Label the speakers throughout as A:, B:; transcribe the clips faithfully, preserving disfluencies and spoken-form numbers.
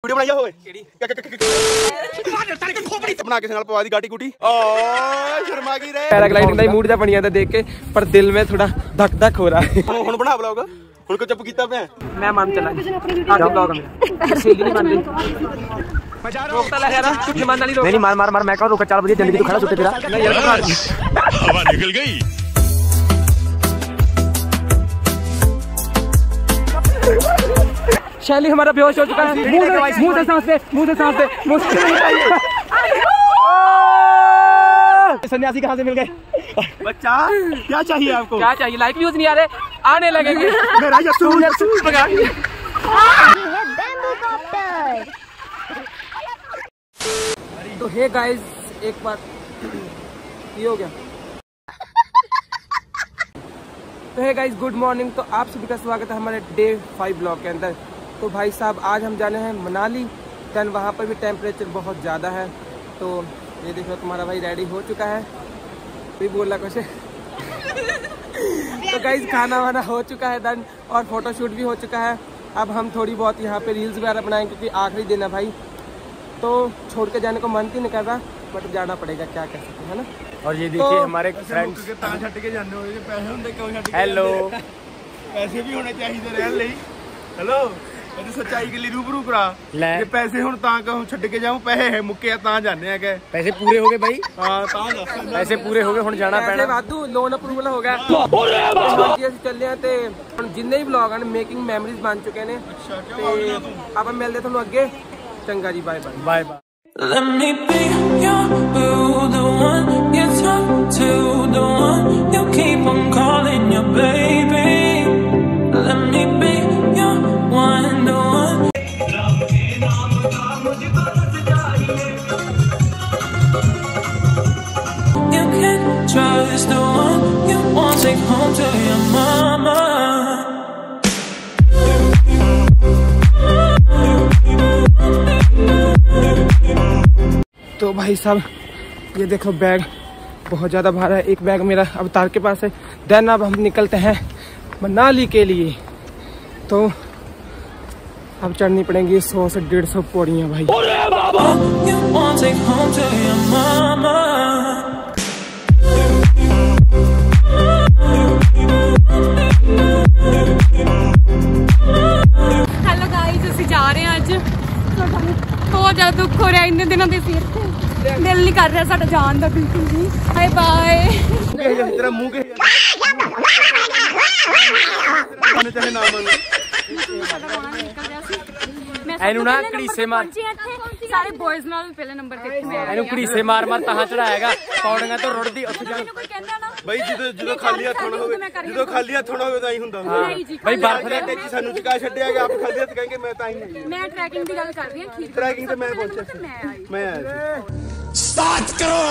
A: Video बनाई होए बना के नाल पवा दी गाटी गुटी ओ शर्मा गई रे
B: पैराग्लाइडिंग दा मूड जा बन जांदा देख के पर दिल में थोड़ा धक धक हो रहा है।
A: हुन बना ब्लॉग हुन को चुप कीता मैं
B: मैं मान चला आगे ब्लॉग में सहेली नहीं मान रही रोकता ला यार कुछ मान वाली रोक नहीं मार मार मार मैं कह रोक चार बजे जल्दी तू खड़ा सुते तेरा नहीं यार
C: हवा निकल गई।
B: शैली हमारा बेहोश हो चुका है। मुंह से सांस ले मुंह से सांस ले मुंह से सन्यासी कहाँ से मिल गए
A: बच्चा क्या चाहिए आपको
B: क्या चाहिए लाइक व्यूज नहीं आ रहे आने लगेंगे
A: मेरा यसूर
B: तो हे गाइस एक बार ये हो गया तो हे गाइस गुड मॉर्निंग। तो आप सभी का स्वागत है हमारे डे फाइव ब्लॉग के अंदर। तो भाई साहब आज हम जाने हैं मनाली। देन वहाँ पर भी टेम्परेचर बहुत ज़्यादा है। तो ये देखो तुम्हारा भाई रेडी हो चुका है भी बोला कुछ तो गाइस खाना वाना हो चुका है देन और फोटोशूट भी हो चुका है। अब हम थोड़ी बहुत यहाँ पे रील्स वगैरह बनाएंगे क्योंकि आखिरी दिन है भाई। तो छोड़ के जाने को मन ही नहीं कर रहा बट जाना पड़ेगा क्या कर सकते हैं ना।
D: और ये देखिए तो, हमारे फ्रेंड्स हेलो
A: पैसे भी होने चाहिए रहन ਲਈ हेलो मैं सच्चाई के लिए रूबरू करा ये पैसे हुन तां कहूं छड्ड के जाऊं पैसे है मुक्के तां जाने है के
D: पैसे पूरे हो गए भाई
A: हां तां जा
D: पैसे पूरे हो गए हुन जाना पैना
B: वादू लोन अप्रूवल हो गया ਅਸੀਂ ਚੱਲੇ ਆ ਤੇ ਹੁਣ ਜਿੰਨੇ ਵੀ ਵਲੌਗ ਹਨ ਮੇਕਿੰਗ ਮੈਮਰੀਜ਼ ਬਣ ਚੁੱਕੇ ਨੇ ਤੇ ਆਪਾਂ ਮਿਲਦੇ ਤੁਹਾਨੂੰ ਅੱਗੇ ਚੰਗਾ ਜੀ bye bye
D: bye bye.
E: Let me be your boo, the one you talk to, the one you keep on calling your baby. Let me be your one, the one. You can trust the one you won't take home to your mama.
B: तो भाई साहब ये देखो bag बहुत ज़्यादा भारा है। एक बैग मेरा अवतार के पास है। देन अब हम निकलते हैं मनाली के लिए। तो अब चढ़नी पड़ेंगी सौ से डेढ़ सौ पौड़ियाँ भाई।
F: हेलो गाइस ਅਸੀਂ जा रहे हैं ਅੱਜ बहुत ज्यादा दुख हो रहा है इन्ने दिनों के सिर दिल नहीं कर रहा साडा जान दा बिल्कुल भी। हाय बाय
A: तेरा मुंह के माने चाहे ना माने
D: एनु ना घड़ीसे मार
F: सारे बॉयज नाल पहले नंबर ते मैं
D: एनु घड़ीसे मार मार तां चढ़ाएगा पौड़ियां तो रुड़दी ਉੱਥੇ ਜਾ
F: कोई कहंदा ना
A: भाई ਜਦੋਂ ਜਦੋਂ ਖਾਲੀ ਹੱਥ ਹੋਣਾ ਹੋਵੇ ਜਦੋਂ ਖਾਲੀ ਹੱਥ ਹੋਣਾ ਹੋਵੇ ਤਾਂ ਹੀ ਹੁੰਦਾ
D: भाई बर्फ दे
A: ਤੇ ਸਾਨੂੰ ਚੁਕਾ ਛੱਡਿਆ ਗਿਆ ਆਪ ਖਾਲੀ ਹੱਥ ਕਹਿੰਗੇ ਮੈਂ ਤਾਂ ਹੀ
F: मैं ट्रैकिंग ਦੀ ਗੱਲ ਕਰ ਰਹੀ ਹਾਂ ਖੀਰ
A: ट्रैकिंग ਤੇ मैं पहुंचा
F: मैं आई
A: मैं आया
C: स्टार्ट करो।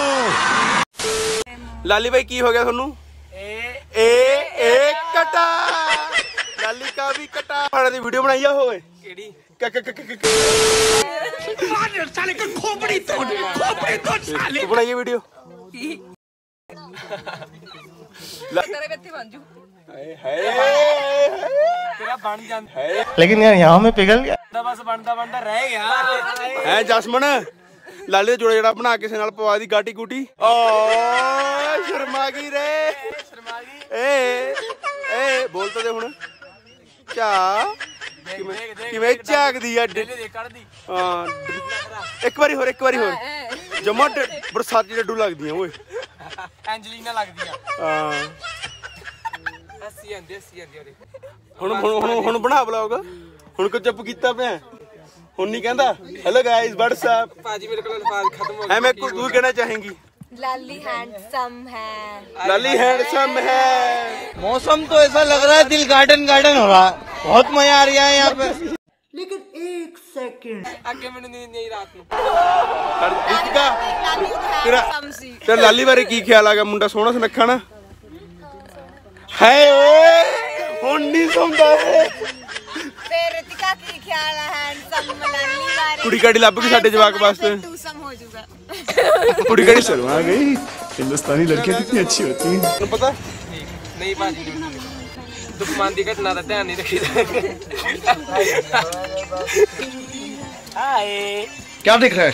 A: लाली भाई की हो गया थानू ए ए एक कटा लाली का भी कटा वाले दी वीडियो बनाई होए केड़ी साले का खोपड़ी तोड़ खोपड़ी तोड़ साले बनाइए वीडियो तेरे व्यक्ति बन जू
D: तेरा बन जांदा
A: है
D: लेकिन यार यहाँ में पिघल गया बस बनदा बनदा रह गया
A: है जसमन लाली जोड़ा जड़ा बना किसी नाल पवा दी गाटी गुटी ओ शर्मा गई रे
D: शर्मा गई
A: ए ए बोल तो दे हुन चा किवें झाकदी आ हां एक बारी होर एक बारी होर जमा बरसाती डड्डू लगदियां ओए
D: एंजेलिना लगदियां
A: हां
D: हसी आंदी हसी आंदी
A: हुन हुन हुन बना ब्लॉग हुन को चुप कीता मैं हुन नहीं कहंदा हेलो गाइस व्हाट्सएप
B: पाजी मेरे को अल्फाज खत्म हो
A: है मैं कुछ तू कहना चाहेंगी
F: लाली हैंडसम है
A: लाली हैंडसम है।
D: मौसम तो ऐसा लग रहा है दिल गार्डन गार्डन हो रहा है बहुत मजा आ रहा है यहाँ पे
E: लेकिन एक सेकंड
B: आगे मैंने नींद नहीं रात में
A: रितिका तेरा तेरा लाली बारे की ख्याल आ गया मुंडा सोहना सुनखा ना है ओए हुन नहीं सुनदा है
F: फिर रितिका की ख्याल है हैंडसम लाली बारे
A: कुड़ी काड़ी लभ के साडे जवाक वास्ते
F: टूसम हो जाऊगा
A: कुड़ी काड़ी
C: शर्मा गई हिंदुस्तानी लड़कियां कितनी अच्छी होती हैं
A: पता
B: नहीं बाजी दुखमान की घटना का ध्यान नहीं रखी
C: क्या देख रहा है?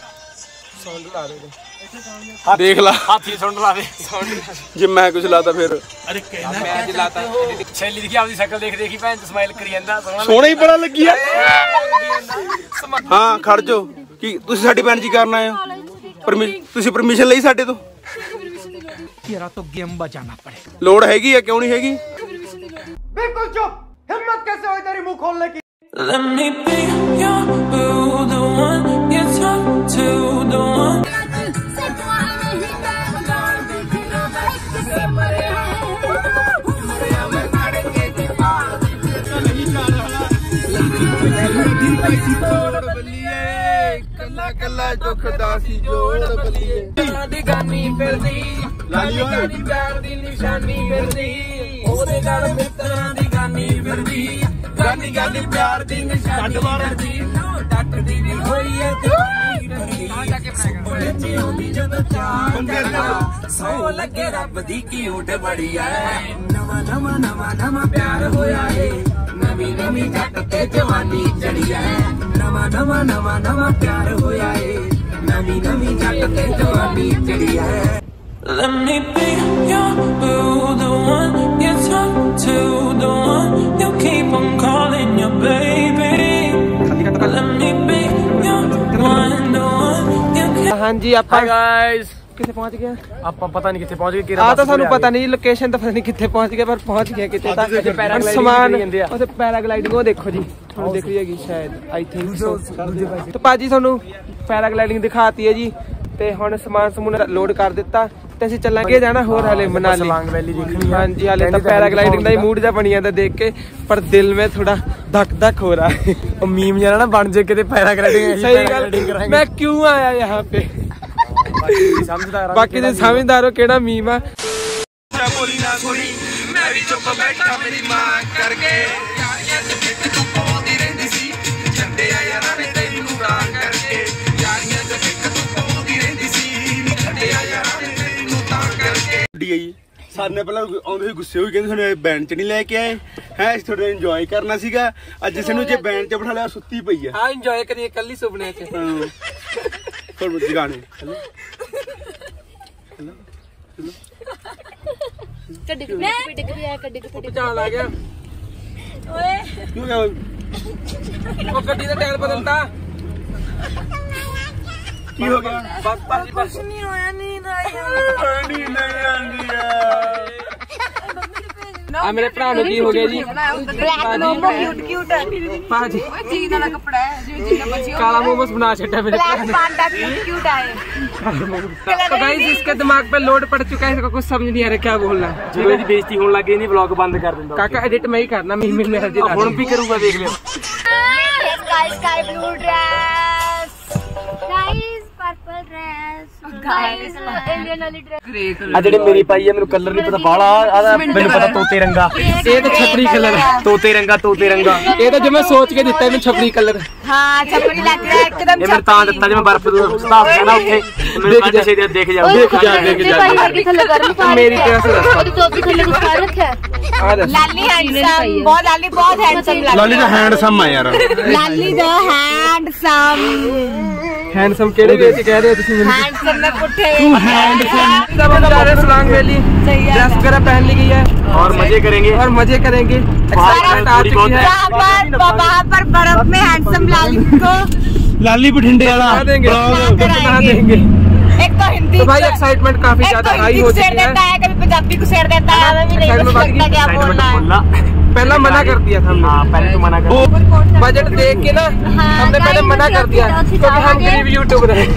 A: देख ला
G: हाथी सुन ला दे
A: जे मैं कुछ लाता फिर
G: अरे कहना मैं आज लाता छेली देखी आपकी शक्ल देख देखी भैन स्माइल करी ਜਾਂਦਾ
A: ਸੋਹਣਾ ਹੀ ਬੜਾ ਲੱਗੀ ਆ ਹਾਂ ਖੜ ਜਾਓ ਕੀ ਤੁਸੀਂ ਸਾਡੀ ਭੈਣ ਜੀ ਕਰਨ ਆਏ ਹੋ ਤੁਸੀਂ ਪਰਮਿਸ਼ਨ ਲਈ ਸਾਡੇ ਤੋਂ
G: ਤੇਰਾ ਤਾਂ ਗੇਮ ਬਚਾਣਾ ਪੜੇਗਾ
A: ਲੋੜ ਹੈਗੀ ਆ ਕਿਉਂ ਨਹੀਂ ਹੈਗੀ
B: बिल्कुल चुप, हिम्मत कैसे हुई तेरी मुंह खोलने की?
E: Let me be your boo, the one you talk to, the one.
A: ਕੱਲਾ ਕੱਲਾ ਦੁੱਖਦਾ ਸੀ ਜੋੜ ਬੱਲੀਏ
B: ਦੀ ਗਾਨੀ ਫਿਰਦੀ ਲਾਲੀ ਗਾਨੀ ਪਿਆਰ ਦੀ ਨਿਸ਼ਾਨੀ ਫਿਰਦੀ ਉਹਦੇ ਨਾਲ ਮਿੱਤਰਾਂ ਦੀ ਗਾਨੀ ਫਿਰਦੀ ਗਾਨੀ ਗਾਨੀ ਪਿਆਰ ਦੀ ਨਿਸ਼ਾਨੀ ਫਿਰਦੀ ਡੱਟਦੀ ਨਹੀਂ ਹੋਈ ਐ ਸੋ ਲੱਗੇ ਰੱਬ ਦੀ ਕਿਊਟ ਬੜੀ ਐ ਨਵਾਂ ਨਵਾਂ ਨਵਾਂ ਨਵਾਂ ਪਿਆਰ ਹੋਇਆ ਏ ਨਵੀਂ ਨਵੀਂ ਜੱਟ ਤੇ ਜਵਾਨੀ ਚੜੀ ਐ ਨਵਾਂ ਨਵਾਂ ਨਵਾਂ ਨਵਾਂ ਪਿਆਰ ਹੋਇਆ ਏ ਨਵੀਂ ਨਵੀਂ ਜੱਟ ਤੇ ਜਵਾਨੀ ਚੜੀ ਐ
E: Let me be your boo, the one you talk to, the one you keep on calling your baby. Let me be your one, the one you keep.
B: हाँ जी आप
G: गाइस
B: किथे पहुंच गए
G: ਆਪਾਂ ਪਤਾ ਨਹੀਂ ਕਿੱਥੇ ਪਹੁੰਚ ਗਏ
B: ਆ ਤਾਂ ਸਾਨੂੰ ਪਤਾ ਨਹੀਂ ਲੋਕੇਸ਼ਨ ਤਾਂ ਪਤਾ ਨਹੀਂ ਕਿੱਥੇ ਪਹੁੰਚ ਗਏ ਪਰ ਪਹੁੰਚ ਗਏ ਕਿਤੇ ਤਾਂ ਸਮਾਨ ਉੱਥੇ ਪੈਰਾਗਲਾਈਡਿੰਗ ਉਹ ਦੇਖੋ ਜੀ ਤੁਹਾਨੂੰ ਦਿਖ ਰਹੀ ਹੈਗੀ ਸ਼ਾਇਦ ਆਈ ਥਿੰਕ ਤਾਂ ਭਾਜੀ ਤੁਹਾਨੂੰ ਪੈਰਾਗਲਾਈਡਿੰਗ ਦਿਖਾਤੀ ਹੈ ਜੀ ਤੇ ਹੁਣ ਸਮਾਨ ਸਮੂਨ ਲੋਡ ਕਰ ਦਿੱਤਾ ਤੇ ਅਸੀਂ ਚੱਲਾਂਗੇ ਜਾਣਾ ਹੋਰ ਹਾਲੇ ਮਨਾਲੀ
G: ਸਲਾਂਗ ਵੈਲੀ ਦੇਖਣੀ
B: हाँ जी हाले तो पैराग्लाइडिंग का ही मूड जा बनी जाता देख के पर दिल में थोड़ा धक धक हो रहा है
G: ਉਹ ਮੀਮ ਜਾਨਾ ਨਾ ਬਣ ਜੇ ਕਿਤੇ ਪੈਰਾਗਲਾਈਡਿੰਗ
B: सही गल मैं क्यों आया यहाँ पे
G: ਸਮਝਦਾਰ
B: बाकी तो समझदार हो केड़ा मीम आ
A: ਬੋਲੀ ਨਾ ਸੁਣੀ ਮੈਂ ਵੀ ਚੁੱਪ ਬੈਠਾ ਮੇਰੀ ਮਾਂ ਕਰਕੇ ਯਾਰੀਆਂ ਚ ਫਿੱਕ ਤੂੰ ਪਾਉਂਦੀ ਰਹਿੰਦੀ ਸੀ ਝੰਡੇ ਆ ਯਾਰਾਂ ਨੇ ਤੈਨੂੰ ਤਾਂ ਕਰਕੇ ਯਾਰੀਆਂ ਚ ਫਿੱਕ ਤੂੰ ਪਾਉਂਦੀ ਰਹਿੰਦੀ ਸੀ ਝੰਡੇ ਆ ਯਾਰਾਂ ਨੇ ਤੈਨੂੰ ਤਾਂ ਕਰਕੇ ਡੀ ਆਈ ਸਾਨੇ ਪਹਿਲਾਂ ਆਉਂਦੇ ਹੋਏ ਗੁੱਸੇ ਹੋਈ ਕਹਿੰਦੇ ਸਾਨੂੰ ਬੈਂਡ ਚ ਨਹੀਂ ਲੈ ਕੇ ਆਏ ਹੈ ਅਸੀਂ ਥੋੜਾ ਇੰਜੋਏ ਕਰਨਾ ਸੀਗਾ ਅੱਜ ਇਸ ਨੂੰ ਜੇ ਬੈਂਡ ਚ ਬਿਠਾ ਲਿਆ ਸੁੱਤੀ ਪਈ ਆ
B: हाँ एंजॉय करिए कल ही सुपने च
A: ਹੋਰ ਜਗਾਣੇ ਹੈਲੋ
F: ਕੱਢੀ ਕੁ ਪਿੱਟ ਕੇ ਵੀ ਆ ਕੱਢੀ ਕੁ ਪਿੱਟ
B: जान आ गया
F: ਓਏ
A: ਕਿਉਂ ਗਿਆ
B: वो गड्डी का टायर बदलता
A: ਕੀ ਹੋ ਗਿਆ
B: बस बस बस
F: ਨਹੀਂ ਹੋਇਆ ਨੀਂਦ ਆਈ
A: ਨਹੀਂ ਨਹੀਂ ਆਂਦੀ ਆ
B: आ मेरे भरा नु की हो गया जी
F: ਬਲੈਕ ਲੋਮੋ ਕਿਊਟ ਕਿਊਟ
B: पाजी
F: ਜੀਨ ਵਾਲਾ ਕੱਪੜਾ ਹੈ ਜਿਵੇਂ ਜੀਨਾ ਬੱਚੀ
B: काला मोमोस बना छटा मेरे
F: ब्लैक पांडा क्यूट क्यूट आए
B: तो गाइस इसके दिमाग पे लोड पड़ चुका है इसको कुछ समझ नहीं आ रहा क्या बोलना
G: ਜਦੋਂ ਇਹਦੀ ਬੇਇੱਜ਼ਤੀ ਹੋਣ ਲੱਗੇ ਨਹੀਂ ਵਲੌਗ ਬੰਦ ਕਰ ਦਿੰਦਾ
B: काका एडिट मैं ही करना मिल मिल में हर जी
G: ਹੁਣ ਵੀ ਕਰੂੰਗਾ ਦੇਖ ਲਿਓ
F: sky sky blue dress guys purple dress guys Indian वाली ड्रेस
G: ਆ ਜਿਹੜੇ ਮੇਰੀ ਪਾਈ ਆ ਮੈਨੂੰ ਕਲਰ ਨਹੀਂ ਪਤਾ ਬਾਲਾ ਆਦਾ ਮੈਨੂੰ ਪਤਾ ਤੋਤੇ ਰੰਗਾ
B: ये तो छपरी कलर है
G: ਤੋਤੇ ਰੰਗਾ ਤੋਤੇ ਰੰਗਾ
B: ये तो जो मैं सोच के दिता है छपरी कलर
F: हां छपरी लग रहा है एकदम
G: ਇਹ ਮੈਨੂੰ ਤਾਂ ਦਿੱਤਾ ਜਿਵੇਂ ਬਰਫ ਦਾ ਸਤਾਫ ਹੈ ਨਾ ਉੱਥੇ ਮੈਨੂੰ ਪੰਜ ਛੇ ਦਿਨ ਦੇਖ ਜਾ
B: देख जा देख जा
F: थल्ले गर्म पा
B: मेरी तरह से रास्ता
F: टोपी थल्ले कुछ कर रखा है
B: आ दस
F: लाली हैंडसम बहुत लाली बहुत हैंडसम
A: ਲਾਲੀ ਦਾ ਹੈਂਡਸਮ ਆ ਯਾਰ
F: लाली द हैंडसम
B: हैंडसम केड़े वे कह रहे हो तुसी मेरे
F: हैंडसम में पुठे
B: सब हम जा रहे हैं सलांग वैली ड्रेस वगैरह पहन ली गई है
G: और मजे करेंगे
B: और मजे करेंगे एक्साइटमेंट आ चुकी है
F: वहाँ पर वहाँ पर बर्फ में हैंडसम लाली को
A: ਲਾਲੀ ਬਠਿੰਡੇ ਵਾਲਾ
B: बता देंगे बता देंगे
F: एक तो हिंदी
B: तो भाई एक्साइटमेंट काफी
F: एक
B: ज्यादा
F: तो
B: हाई
F: हिंदी
B: हो
F: को शेर
B: चुकी
F: देता
B: है
F: है कभी पंजाबी को शेर देता है हमें भी नहीं
B: Excitement
F: कुछ
B: बढ़
F: लगता
B: गई।
F: क्या बोलना है
G: बोलना
B: पहला मना कर दिया था
G: हाँ
B: हमने
G: पहले तो मना कर
B: बजट देख के ना हमने पहले मना कर दिया क्योंकि हम गरीब यूट्यूबर हैं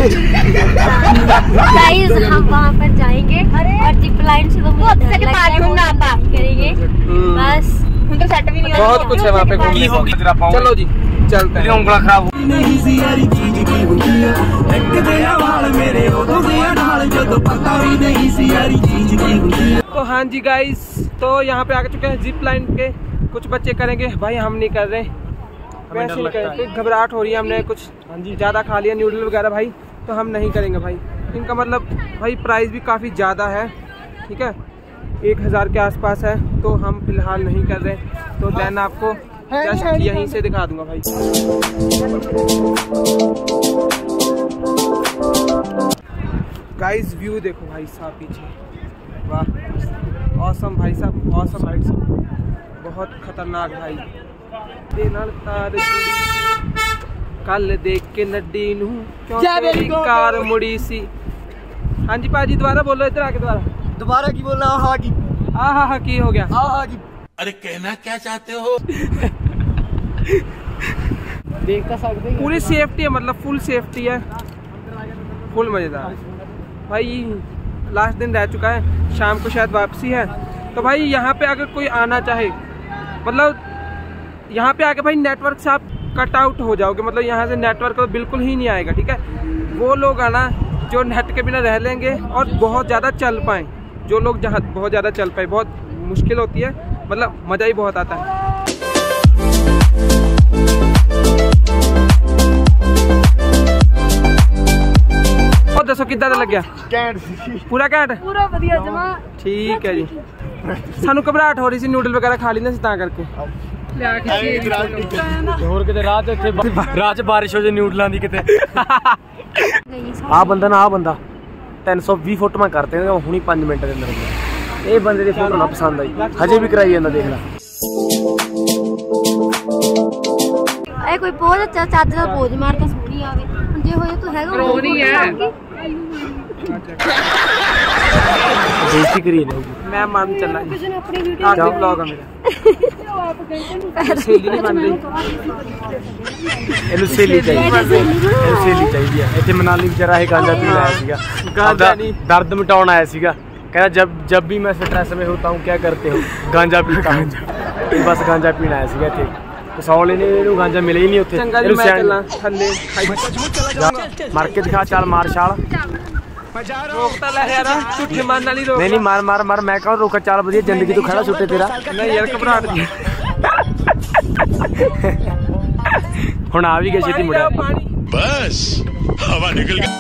H: गाइस हम वहाँ पर जाएंगे और जिप लाइन से तो
F: बहुत से के पास घूमना आता
H: करेंगे बस
F: हम तो सेट भी नहीं
B: बहुत कुछ है वहाँ पे
G: की
B: घूमने
G: होगी तेरा
B: को।
G: पाँव
B: चलो जी चलते हैं
G: ਉਂਗਲਾਂ ਖਰਾਬ
D: नहीं सी यारी चीज की हुंदी है एक दया वाल मेरे ओदों दे नाल जदों पता भी नहीं सी यारी चीज की हुंदी है।
B: तो हाँ जी गाइस तो यहाँ पे आ चुके हैं जिप लाइन के कुछ बच्चे करेंगे भाई हम नहीं कर रहे वैसे नहीं करेंगे घबराहट हो रही है हमने कुछ ज़्यादा खा लिया न्यूडल वगैरह भाई तो हम नहीं करेंगे भाई इनका मतलब भाई प्राइस भी काफ़ी ज़्यादा है ठीक है एक हज़ार के आसपास है तो हम फिलहाल नहीं कर रहे तो देन आपको जस्ट यहीं से दिखा दूंगा भाई। गाइस व्यू देखो भाई साहब पीछे, वाह ऑसम भाई साहब, ऑसम भाई साहब, बहुत खतरनाक भाई। कल देख के नड्डी नू क्यों तेरी कार मुड़ी सी। हाँ जी पाजी दोबारा बोलो, इधर आके दोबारा
G: दोबारा की बोलना? हाँ की
B: हाँ हाँ हाँ की हो गया।
G: हाँ हाँ की।
C: अरे कहना क्या चाहते हो?
G: देख तो सकते हैं।
B: पूरी सेफ्टी है, मतलब फुल सेफ्टी है, फुल मजेदार भाई। लास्ट दिन रह चुका है, शाम को शायद वापसी है। तो भाई यहाँ पे अगर कोई आना चाहे, मतलब यहाँ पे आके भाई नेटवर्क से आप कट आउट हो जाओगे, मतलब यहाँ से नेटवर्क तो बिल्कुल ही नहीं आएगा, ठीक है। वो लोग आना जो नेट के बिना रह लेंगे और बहुत ज़्यादा चल पाएँ, जो लोग जहाँ बहुत ज़्यादा चल पाए, बहुत मुश्किल होती है, मतलब मज़ा ही बहुत आता है। और दसो कितना लग गया? पूरा कैट
F: पूरा बढ़िया जमा।
B: ठीक है जी। सानू घबराहट हो रही सी, नूडल वगैरह खा लेंगे ता करके।
G: ਹੋਰ ਕਿਤੇ ਰਾਹ ਤੇ ਇੱਥੇ ਰਾਹ 'ਚ ਬਾਰਿਸ਼ ਹੋ ਜੇ ਨਿਊਡਲਾਂ ਦੀ ਕਿਤੇ। ਆ ਬੰਦਾ ਨਾ ਆ ਬੰਦਾ ਤਿੰਨ ਸੌ ਵੀਹ ਫੁੱਟ ਮੈਂ ਕਰਤੇ ਨੇ ਹੁਣੀ ਪੰਜ ਮਿੰਟ ਦੇ ਅੰਦਰ। ਇਹ ਬੰਦੇ ਦੀ ਫੋਟੋ ਨਾ ਪਸੰਦ ਆਈ, ਹਜੇ ਵੀ ਕਰਾਈ ਜਾਂਦਾ, ਦੇਖ ਲੈ।
H: ਇਹ ਕੋਈ ਬਹੁਤ ਅੱਛਾ ਚੱਜ ਦਾ ਪੋਜ ਮਾਰਦਾ ਸੋਹਣੀ ਆਵੇ, ਜੇ ਹੋਏ ਤੂੰ ਹੈਗਾ ਉਹ ਨਹੀਂ ਹੈ।
G: बेइज्जती करी नहीं,
B: मैं मान चलना जी,
H: ਕਿਸੇ ਨੇ ਆਪਣੀ ਵੀਡੀਓ
B: आखिरी ब्लॉग है मेरा। सहेली नहीं बन रही,
G: ਇਹਨੂੰ ਸਹੇਲੀ ਚਾਹੀਦੀ, ਇਹਨੂੰ ਸਹੇਲੀ ਚਾਹੀਦੀ ਹੈ। ਇੱਥੇ ਮਨਾਲੀ ਵਿਚਾਰਾ ਇਹ ਗਾਂਜਾ ਪੀਣ ਆਇਆ ਸੀਗਾ,
B: गांजा नहीं,
G: दर्द मिटाउन आया सीगा। कहना जब जब भी मैं स्ट्रेस में होता हूँ क्या करते हो? गांजा पीता हूँ। बस गांजा पीण आया सीगा ਇੱਥੇ। कसौले ने ਇਹਨੂੰ गांजा मिले ही नहीं ਉੱਥੇ।
B: चंगा जी मैं चलना थल्ले
G: मार के दिखा, चाल मार छाल।
B: रोकता ला यार, झूठे मारने वाली रोक।
G: नहीं नहीं मार मार मार, मैं कौन रोका? चाल बजे जिंदगी तो खड़ा छुट्टे तेरा।
B: नहीं यार घबराहट जी।
G: हुण आ भी गए छेती मुड़ा।
C: बस हवा निकल गई।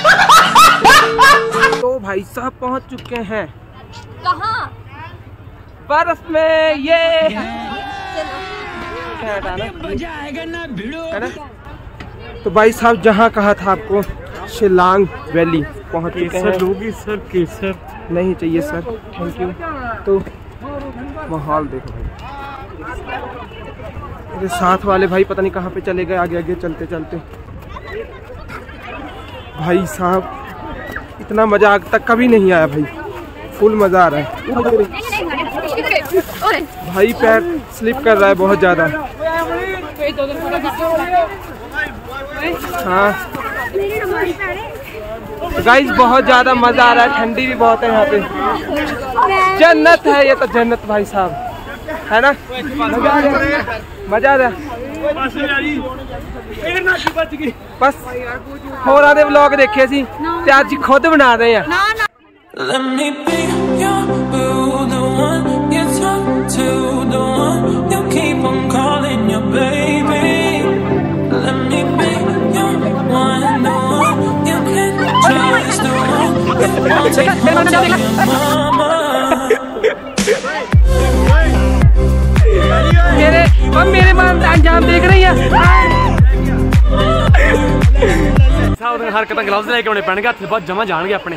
B: तो भाई साहब पहुंच चुके हैं
H: कहाँ?
B: बर्फ में। ये तो भाई साहब जहाँ कहा था आपको, शिलांग वैली पहुंच चुके हैं।
G: सर केसर
B: नहीं चाहिए सर, थैंक यू। तो माहौल देखो भाई, मेरे साथ वाले भाई पता नहीं कहाँ पे चले गए, आगे आगे चलते चलते। भाई साहब इतना मजा आज तक कभी नहीं आया भाई, फुल मजा आ रहा है भाई। पैर स्लिप कर रहा है बहुत ज्यादा। हाँ गाइस बहुत ज्यादा मजा आ रहा है, ठंडी भी बहुत है यहाँ पे। जन्नत है ये तो, जन्नत भाई साहब, है ना? मजा आ रहा, मजा आ रहा। बस होर आदे व्लॉग देखे सी ते अज खुद बना रहे हैं।
E: Let me be your boo, the one you talk to, the one you keep on calling your baby. Let me be your one, the one you can trust, the one you want to take home to your mama.
B: मेरे अब मेरे मान अंजाम देख रही है।
G: हरकत gloves लेके आने पैणगे, हथ बहुत जमा जाएंगे अपने।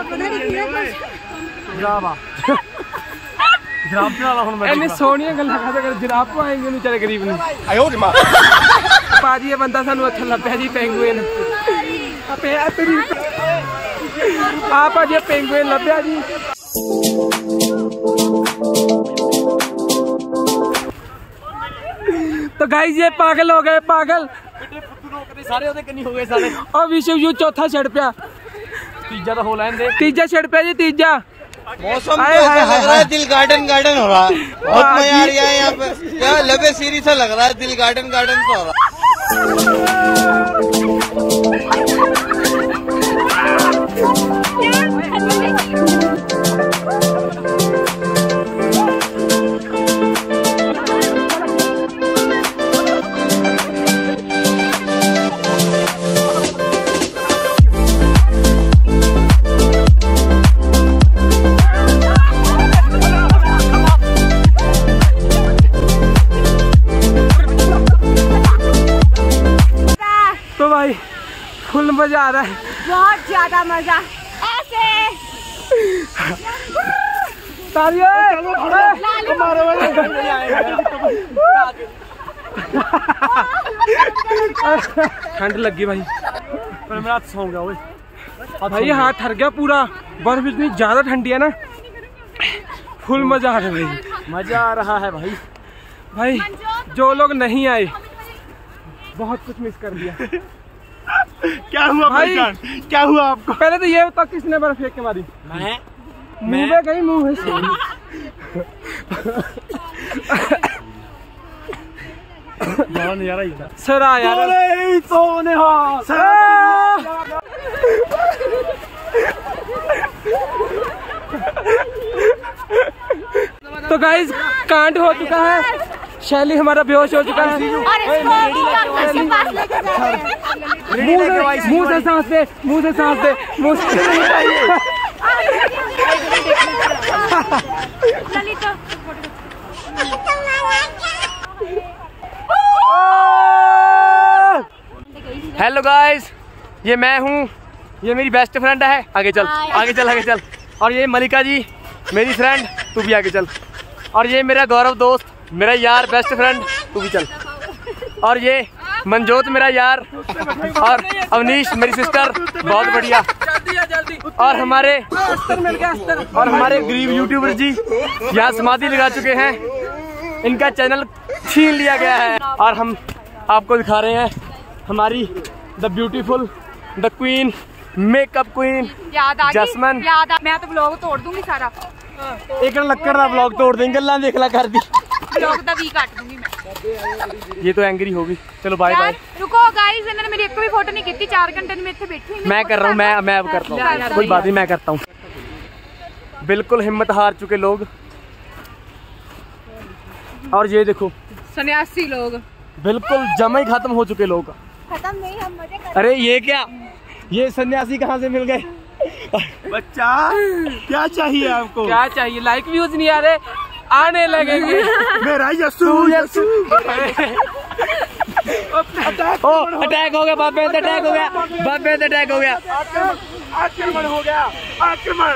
B: सोहनिया गल्लां करदा जिराफ को आएंगे बेचारे गरीब ने। पाजी ये बंदा सानू अच्छा लभ्या जी, पेंगुइन। आ पाजी पेंगुइन लभ्या जी। तो गाइस ये पागल हो गए, पागल
G: सारे ओदे कन्नी हो गए सारे।
B: और विश्व यू चौथा छड़ पिया,
G: तीजा तो हो लैन दे।
B: तीजा छड़ पिया जी, तीजा।
I: मौसम तो ऐसा लग रहा है दिल गार्डन गार्डन हो रहा है, बहुत मजा आ रहा है यहाँ पे। क्या लबे सीरी सा लग रहा है, दिल गार्डन गार्डन सा हो रहा
B: भाई फुल मजा आ रहा है,
F: बहुत ज्यादा मजा। ऐसे
B: ठंड लगी भाई,
G: पर मेरा हाथ सौ गया ओए।
B: भाई हाथ थर गया पूरा, बर्फ इतनी ज्यादा ठंडी है ना, फुल मजा आ रहा है भाई,
G: मजा आ रहा है भाई।
B: भाई जो लोग नहीं आए बहुत कुछ मिस कर दिया।
A: क्या हुआ भाई, क्या हुआ आपको?
B: पहले तो ये बता किसने बर्फ फेंक के मारी?
G: मैं
B: मुंह में गई, मुंह में से।
G: नजारा ही था।
B: सरा यार तो गाइस कांड हो चुका है, शैली हमारा बेहोश हो चुका है। मुंह से सांस दे, मुंह से सांस दे, मुंह से।
G: हेलो गाइस, ये मैं हूँ, ये मेरी बेस्ट फ्रेंड है। आगे चल, आगे चल, आगे चल। और ये मलिका जी मेरी फ्रेंड, तू भी आगे चल। और ये मेरा गौरव दोस्त, मेरा यार, बेस्ट फ्रेंड, तू भी चल। और ये मनजोत मेरा यार, और अवनीश मेरी सिस्टर, बहुत बढ़िया। और हमारे और हमारे गरीब यूट्यूबर जी यहाँ समाधि लगा चुके हैं, इनका चैनल छीन लिया गया है। और हम आपको दिखा रहे हैं हमारी the beautiful, the queen, makeup queen
F: याद आ
G: जसमन।
F: याद आ, मैं तो ब्लॉग तोड़ दूंगी सारा।
G: एक लक्कड़ का ब्लॉग तोड़ देंगे, गल्ला देखला कर दी।
F: ब्लॉग दा भी काट दूंगी मैं।
G: ये तो एंग्री होगी। चलो बाय बाय।
F: रुको गाइस, इन्होंने मेरी एक भी फोटो नहीं की, चार घंटे में इतने बैठी।
G: मैं कर रहा हूँ, मैं मैं अब करता हूँ, कोई बात नहीं, मैं करता हूँ। बिल्कुल हिम्मत हार चुके लोग। और ये देखो
F: सन्यासी लोग,
G: बिल्कुल जमा ही खत्म हो चुके लोग।
F: खत्म नहीं, हम मजे कर।
G: अरे ये क्या, ये सन्यासी कहाँ से मिल गए?
A: बच्चा क्या चाहिए आपको?
B: क्या चाहिए? लाइक व्यूज नहीं आ रहे, आने लगेंगे।
A: मेरा यस्सु यस्सु।
G: ओ अटैक हो गया, बाबे पे अटैक हो गया, बाबे पे अटैक हो गया,
A: आक्रमण हो गया, आक्रमण।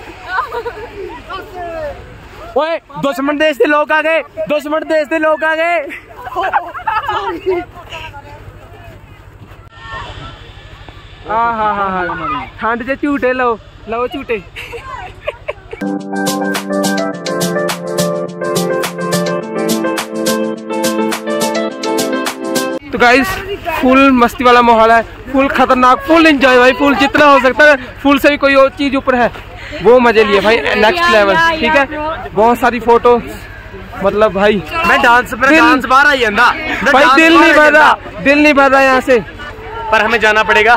G: ओए दुश्मन देश के लोग आ गए, दुश्मन देश के लोग आ गए।
B: हाँ हाँ हाँ हाँ, ठंड से झूठे लो, लो झूठे। तो गाइस फुल मस्ती वाला माहौल है, फुल खतरनाक, फुल एंजॉय भाई, फुल जितना हो सकता है। फुल से भी कोई और चीज ऊपर है वो मजे लिए भाई, नेक्स्ट लेवल। ठीक है, बहुत सारी फोटो, मतलब भाई
G: मैं डांस पर डांस बाहर आई अंदा
B: भाई, दिल नहीं भर रहा, दिल नहीं भर रहा यहाँ से,
G: पर हमें जाना पड़ेगा।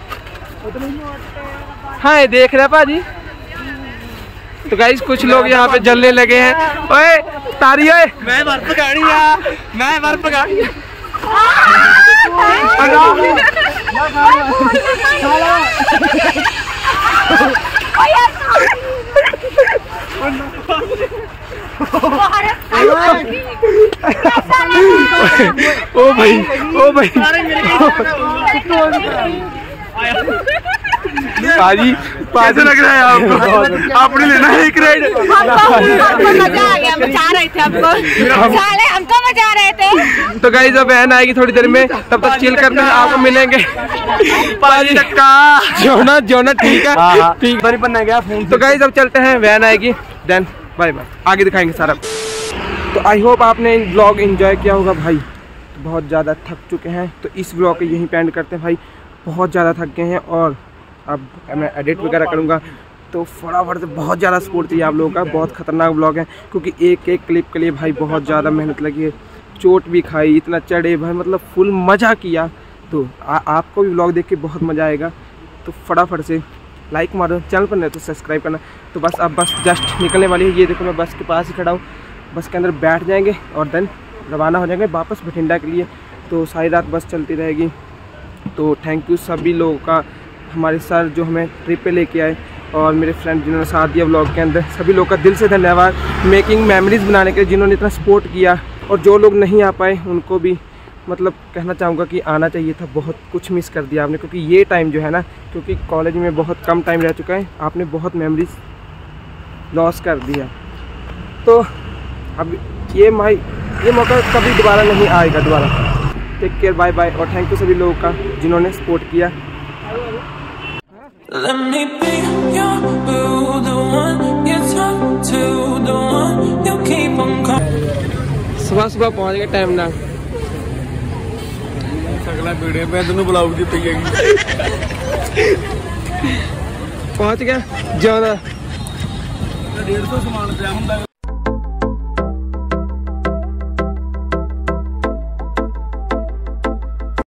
B: हाँ ये देख रहे भाजी। तो गाइस कुछ लोग यहाँ पे जलने लगे हैं। ओए तारी, ओए
G: मैं बर्फ गाड़ी है, मैं बर्फ गाड़ी।
B: ओ भाई, ओ भाई, पाजी
A: कैसे लग रहा है आपको? आपने लेना है एक राइड?
F: हमको मजा आ गया, बचा रहे थे हमको, साले हमको बचा रहे थे।
B: तो गाइस अब बहन आएगी थोड़ी देर में, तब तक चिल करते हैं, आपको मिलेंगे। पाजी टक्का जोना जोना, ठीक है ठीक है।
G: बनना गया फोन।
B: तो गाइस अब चलते हैं, वैन आएगी, देन बाय बाय, आगे दिखाएंगे सारा। तो आई होप आपने ब्लॉग एंजॉय किया होगा भाई। तो बहुत ज़्यादा थक चुके हैं, तो इस ब्लॉग को यहीं पे एंड करते हैं भाई। बहुत ज़्यादा थक गए हैं और अब मैं एडिट वगैरह करूँगा, तो फटाफट से बहुत ज़्यादा सपोर्ट चाहिए आप लोगों का। बहुत ख़तरनाक ब्लॉग है, क्योंकि एक एक क्लिप के लिए भाई बहुत ज़्यादा मेहनत लगी है, चोट भी खाई, इतना चढ़े भाई, मतलब फुल मज़ा किया। तो आ, आपको भी ब्लॉग देख के बहुत मज़ा आएगा। तो फटाफट से लाइक मारो, चैनल पर नहीं तो सब्सक्राइब करना। तो बस अब बस जस्ट निकलने वाली है, ये देखो मैं बस के पास ही खड़ा हूँ, बस के अंदर बैठ जाएंगे और देन रवाना हो जाएंगे वापस बठिंडा के लिए। तो सारी रात बस चलती रहेगी। तो थैंक यू सभी लोगों का, हमारे सर जो हमें ट्रिप पे लेके आए और मेरे फ्रेंड जिन्होंने साथ दिया व्लॉग के अंदर, सभी लोगों का दिल से धन्यवाद। मेकिंग मेमोरीज़ बनाने के लिए जिन्होंने इतना सपोर्ट किया, और जो लोग नहीं आ पाए उनको भी मतलब कहना चाहूँगा कि आना चाहिए था, बहुत कुछ मिस कर दिया आपने, क्योंकि ये टाइम जो है ना, क्योंकि कॉलेज में बहुत कम टाइम रह चुका है, आपने बहुत मेमोरीज लॉस कर दिया। तो अब ये माई ये मौका कभी दोबारा नहीं आएगा दोबारा। टेक केयर, बाय बाय, और थैंक यू सभी लोगों का जिन्होंने सपोर्ट किया।
E: Let me be your boo, the one you talk to, the one you keep on calling।
B: सुबह सुबह पहुंच गए टाइम ना।
I: अगला वीडियो में तेन बुलाऊगी
B: पहुंच गया ज्यादा
I: डेढ़ सौ समान पे